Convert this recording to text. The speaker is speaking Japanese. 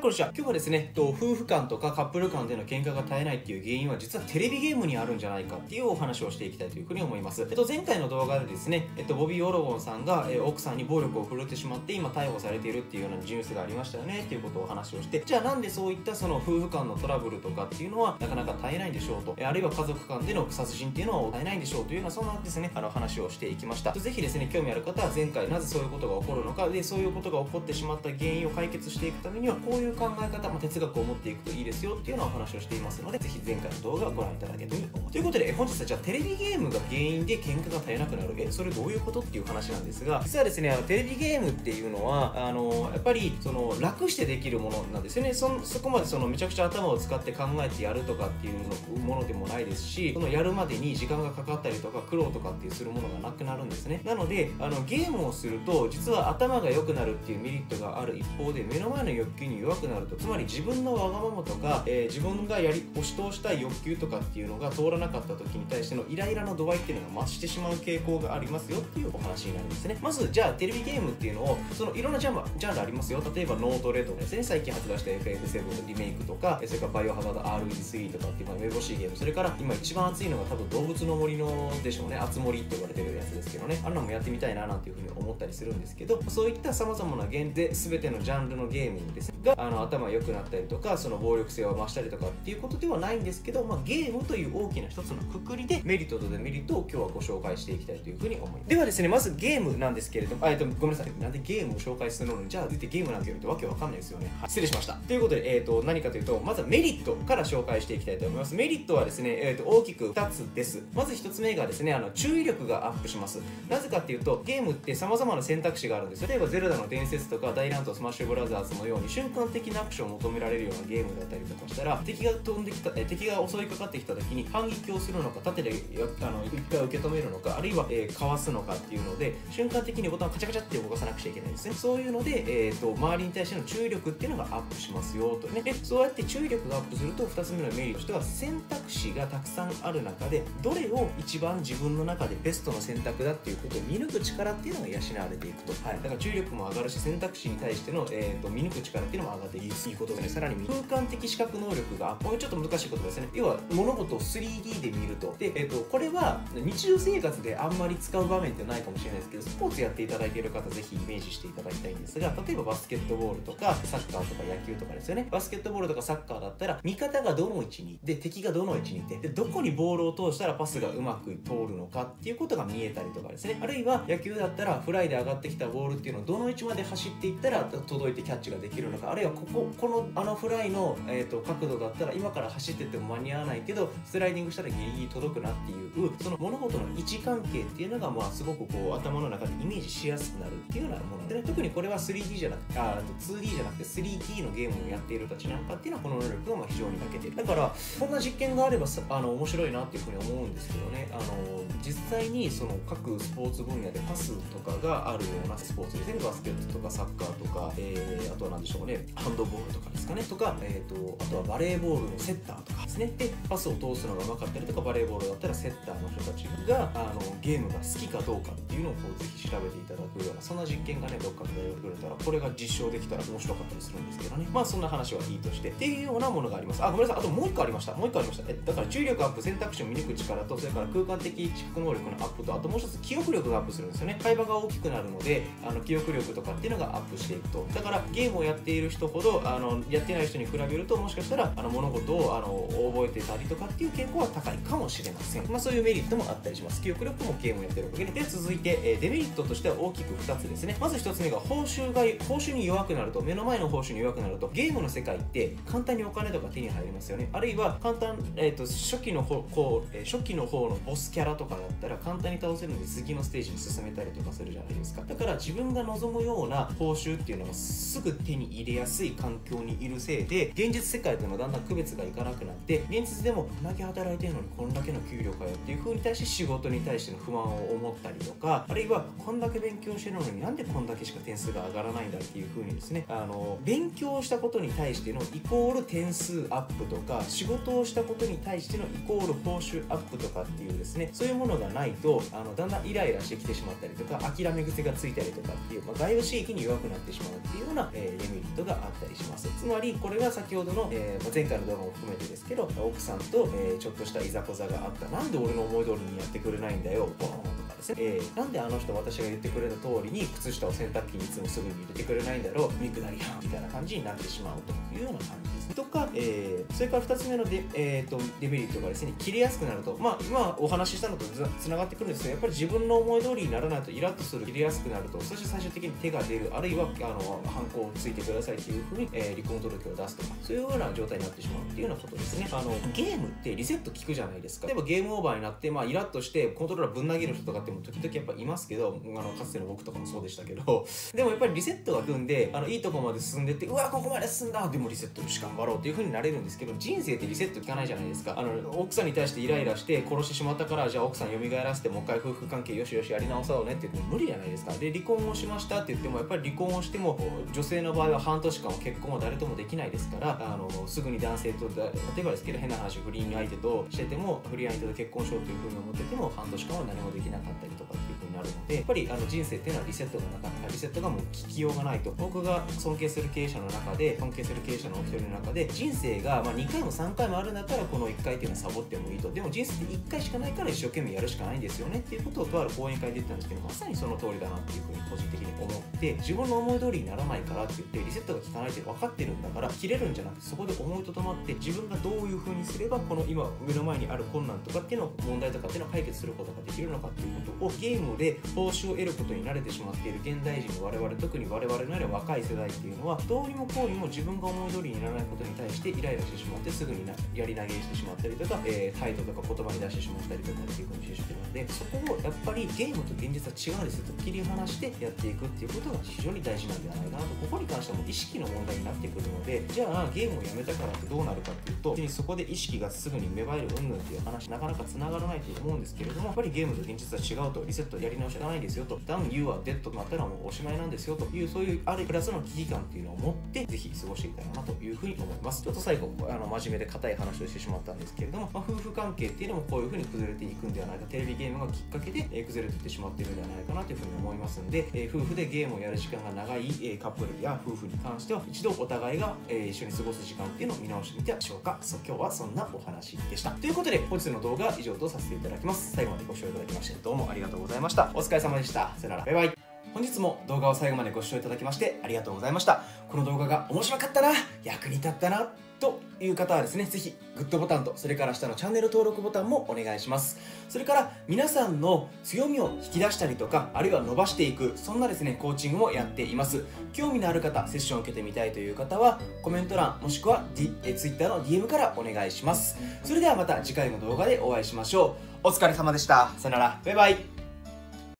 こんにちは。今日はですね、夫婦間とかカップル間での喧嘩が絶えないっていう原因は実はテレビゲームにあるんじゃないかっていうお話をしていきたいというふうに思います。前回の動画でですね、ボビー・オロゴンさんが、奥さんに暴力を振るってしまって今逮捕されているっていうようなニュースがありましたよねっていうことをお話をして、じゃあなんでそういったその夫婦間のトラブルとかっていうのはなかなか絶えないんでしょうと、あるいは家族間での殺人っていうのは絶えないんでしょうというようなそんなですね、話をしていきました。ぜひですね、興味ある方は前回なぜそういうことが起こるのかで、そういうことが起こってしまった原因を解決していくためにはこういう考え方、哲学を持っていくといいですよっていうようなお話をしていますので、ぜひ前回の動画をご覧いただけたらと思います。ということで、本日はじゃあテレビゲームが原因で喧嘩が絶えなくなる、それどういうことっていう話なんですが、実はですね、テレビゲームっていうのはやっぱりその楽してできるものなんですよね。そこまでそのめちゃくちゃ頭を使って考えてやるとかっていうものでもないですし、そのやるまでに時間がかかったりとか苦労とかっていうするものがなくなるんですね。なのでゲームをすると実は頭が良くなるっていうメリットがある一方で、目の前の欲求に弱くなると、つまり自分のわがままとか、自分が押し通したい欲求とかっていうのが通らなかった時に対してのイライラの度合いっていうのが増してしまう傾向がありますよっていうお話になるんですね。まずじゃあテレビゲームっていうのをそのいろんなジャンルありますよ。例えばノートレとかですね、最近発売した FF7 のリメイクとか、それからバイオハザード RE3 とかっていうめぼしいゲーム、それから今一番熱いのが多分動物の森のでしょうね、あつ森って呼ばれてるやつですけどね、あんなのもやってみたいななんていうふうに思ったりするんですけど、そういった様々な全てのジャンルのゲームですが頭良くなったりとか、その暴力性を増したりとかっていうことではないんですけど、ゲームという大きな一つのくくりでメリットとデメリットを今日はご紹介していきたいというふうに思います。ではですね、まずゲームなんですけれども、ごめんなさい、なんでゲームを紹介するのにじゃあ出てゲームなんて言うとわけわかんないですよね。はい、失礼しました。ということで、何かというと、まずはメリットから紹介していきたいと思います。メリットはですね、大きく2つです。まず1つ目がですね、注意力がアップします。なぜかっていうと、ゲームって様々な選択肢があるんです。例えばゼルダの伝説とか大乱闘スマッシュブラザーズのように瞬間的なアクションを求められるようなゲームだったりとかしたら、敵が襲いかかってきた時に反撃をするのか、縦で一回受け止めるのか、あるいは、かわすのかっていうので瞬間的にボタンをカチャカチャって動かさなくちゃいけないんですね。そういうので、周りに対しての注意力っていうのがアップしますよとね。でそうやって注意力がアップすると2つ目のメリットとしては、選択肢がたくさんある中でどれを一番自分の中でベストの選択だっていうことを見抜く力っていうのが養われていくと、だから注意力も上がるし、選択肢に対しての、見抜く力っていうのも上がっていいことですね。さらに空間的視覚能力がもうちょっと難しいことですね。要は物事を 3D で見ると。で、これは日常生活であんまり使う場面ってないかもしれないですけど、スポーツやっていただいている方ぜひイメージしていただきたいんですが、例えばバスケットボールとかサッカーとか野球とかですよね。バスケットボールとかサッカーだったら味方がどの位置にで敵がどの位置にいて、でどこにボールを通したらパスがうまく通るのかっていうことが見えたりとかですね。あるいは野球だったらフライで上がってきたボールっていうのをどの位置まで走っていったら届いてキャッチができるのか、あるいはこのフライの、角度だったら今から走ってっても間に合わないけどスライディングしたらギリギリ届くなっていう、その物事の位置関係っていうのがすごくこう頭の中でイメージしやすくなるっていうようなものでね。特にこれは 3D じゃなくて2D じゃなくて 3D のゲームをやっている人たちなんかっていうのはこの能力が非常に長けている。だからこんな実験があれば面白いなっていうふうに思うんですけどね、実際にその各スポーツ分野でパスとかがあるようなスポーツですね。バスケットとかサッカーとか、あとは何でしょうね、ハンドボールとかですかね、とか、あとはバレーボールのセッターとかですね。でパスを通すのが上手かったりとか、バレーボールだったらセッターの人たちがゲームが好きかどうかっていうのをぜひ調べていただくような、そんな実験がねどっかでやってくれたら、これが実証できたら面白かったりするんですけどね。そんな話はいいとしてっていうようなものがあります。ごめんなさい、あともう一個ありました。だから注意力アップ、選択肢を見抜く力と、それから空間的視覚能力のアップと、あともう一つ記憶力がアップするんですよね。会話が大きくなるので記憶力とかっていうのがアップしていくと。だからゲームをやっている人ほどやってない人に比べると、もしかしたら物事を覚えてたりとかっていう傾向は高いかもしれません。そういうメリットもあったりします。記憶力もゲームをやってるおかげで。続いて、デメリットとしては大きく2つですね。まず1つ目が報酬に弱くなると、目の前の報酬に弱くなると、ゲームの世界って簡単にお金とか手に入りますよね。あるいは初期の方のボスキャラとかだったら簡単に倒せるので次のステージに進めたりとかするじゃないですか。だから自分が望むような報酬っていうのがすぐ手に入れやすい環境にいるせいで、現実世界とのだんだん区別がいかなくなって、現実でもこんだけ働いてるのにこんだけの給料かよっていう風に対して仕事に対しての不満を思ったりとか、あるいはこんだけ勉強してるのになんでこんだけしか点数が上がらないんだっていう風にですね、勉強したことに対してのイコール点数アップとか、仕事をしたことに対してのイコール報酬アップとかっていうですね、そういうものがないとだんだんイライラしてきてしまったりとか、諦め癖がついたりとかっていう、外部刺激に弱くなってしまうっていうような、デメリットがあっったりします。つまりこれが先ほどの、前回の動画も含めてですけど、奥さんと、ちょっとしたいざこざがあった。なんで俺の思い通りにやってくれないんだよ、ボーンとかですね、なんであの人私が言ってくれた通りに靴下を洗濯機にいつもすぐに入れてくれないんだろう、見下りやんみたいな感じになってしまうというような感じですね。とか、それから2つ目のデメリットがですね、切れやすくなると、今お話ししたのとつながってくるんですけど、やっぱり自分の思い通りにならないとイラッとする、切れやすくなると、そして最終的に手が出る、あるいは反抗をついてくださいというふうに、離婚届を出すとか、そういうような状態になってしまうっていうようなことですね。ゲームってリセット効くじゃないですか。例えばゲームオーバーになって、イラッとしてコントローラーぶん投げる人とかっても時々やっぱいますけど、かつての僕とかもそうでしたけど、でもやっぱりリセットが組んで、いいとこまで進んでって、うわここまで進んだ、でもリセットよし頑張ろうっていうふうになれるんですけど、人生ってリセット効かないじゃないですか。奥さんに対してイライラして殺してしまったから、じゃあ奥さん蘇らせてもう一回夫婦関係よしよしやり直そうねって言っても無理じゃないですか。で離婚をしましたって言っても、やっぱり離婚をしても女性の場合は半年間は結婚は誰ともできないですから、すぐに男性と、例えばですけど変な話、不倫相手としてても、不倫相手と結婚しようというふうに思ってても半年間は何もできなかったりとかっていうふうになるので、やっぱり人生っていうのはリセットがなかなか、リセットがもう聞きようがないと。僕が尊敬する経営者の中で、尊敬する経営者のお一人の中で、人生が2回も3回もあるんだったらこの1回っていうのはサボってもいいと。でも人生って1回しかないから一生懸命やるしかないんですよねっていうことをとある講演会で言ったんですけど、まさにその通りだなっていうふうに個人的に思って、自分の思い通りにならないからって言ってリセットが効かないって分かってるんだから、切れるんじゃなくてそこで思いとどまって、自分がどういうふうにすればこの今目の前にある困難とかっていうの問題とかっていうのを解決することができるのかっていうことを、ゲームで報酬を得ることに慣れてしまっている現代人の我々、特に我々のような若い世代っていうのは、どうにもこうにも自分が思い通りにならないことに対してイライラしてしまって、すぐにやり投げしてしまったりとか、態度とか言葉に出してしまったりとかっていうふうにしてしまうので、そこをやっぱりゲームと現実は違うんですよと切り離してやっていくっていうことが非常に大事なんではないかなと。ここに関してはもう意識の問題になってくるので、じゃあゲームをやめたからってどうなるかっていうと、そこで意識がすぐに芽生える云々っていう話、なかなか繋がらないと思うんですけれども、やっぱりゲームと現実は違うと、リセットやり直しがないんですよと、ダウン You are dead となったらもうおしまいなんですよという、そういうあるプラスの危機感っていうのを持ってぜひ過ごしていきたいなというふうに思います。ちょっと最後真面目で硬い話をしてしまったんですけれども、夫婦関係っていうのもこういうふうに崩れていくんではないか、テレビゲームがきっかけで崩れていってしまっているんではないかなというふうに思いますんで、夫婦でゲームをやる時間が長いカップルや夫婦に関しては一度お互いが一緒に過ごす時間っていうのを見直してみてはでしょうか。今日はそんなお話でした。ということで本日の動画は以上とさせていただきます。最後までご視聴いただきましてどうもありがとうございました。お疲れ様でした。さよなら、バイバイ。本日も動画を最後までご視聴いただきましてありがとうございました。この動画が面白かったな、役に立ったなという方はですね、ぜひグッドボタンと、それから下のチャンネル登録ボタンもお願いします。それから皆さんの強みを引き出したりとか、あるいは伸ばしていく、そんなですねコーチングもやっています。興味のある方、セッションを受けてみたいという方はコメント欄もしくは、Twitter の DM からお願いします。それではまた次回の動画でお会いしましょう。お疲れ様でした。さよなら、バイバイ。